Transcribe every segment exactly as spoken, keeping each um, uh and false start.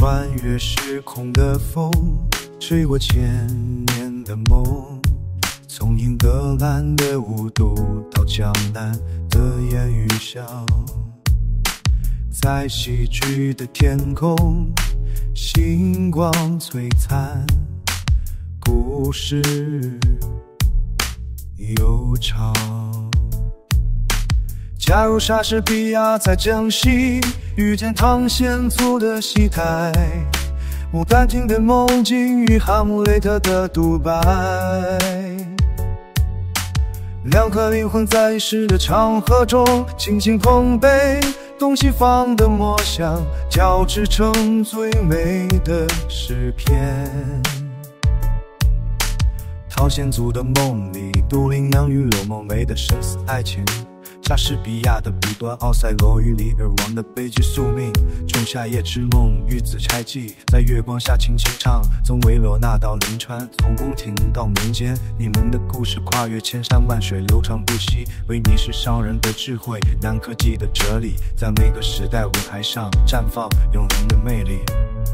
穿越时空的风，吹过千年的梦，从英格兰的雾都到江南的烟雨巷，在西去的天空，星光璀璨，故事悠长。假如莎士比亚在江西遇见汤显祖的戏台，牡丹亭的梦境与哈姆雷特的独白，两颗灵魂在一时的长河中轻轻碰杯，东西方的墨香交织成最美的诗篇。汤显祖的梦里，都灵娘与柳梦梅的生死爱情，莎士比亚的笔端，奥赛罗与李尔王的悲剧宿命，仲夏夜之梦与紫钗记，在月光下轻轻唱，从维罗纳到临川，从宫廷到民间，你们的故事跨越千山万水，流传不息。威尼斯商人的智慧，南科技的哲理，在每个时代舞台上绽放永恒的魅力。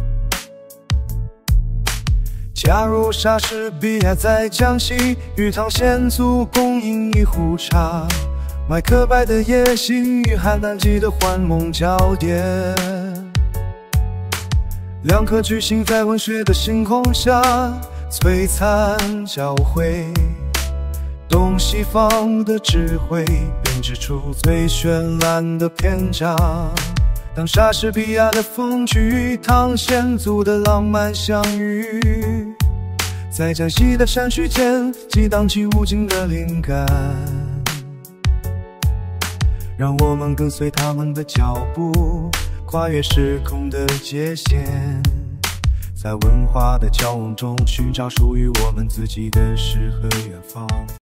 假如莎士比亚在江西与汤显祖共饮一壶茶，麦克白的野心与汉南记的幻梦交叠，两颗巨星在温血的星空下璀璨交汇，东西方的智慧编织出最绚烂的篇章。当莎士比亚的风趣与汤显祖的浪漫相遇，在江西的山水间激荡起无尽的灵感，让我们跟随他们的脚步，跨越时空的界限，在文化的交融中寻找属于我们自己的诗和远方。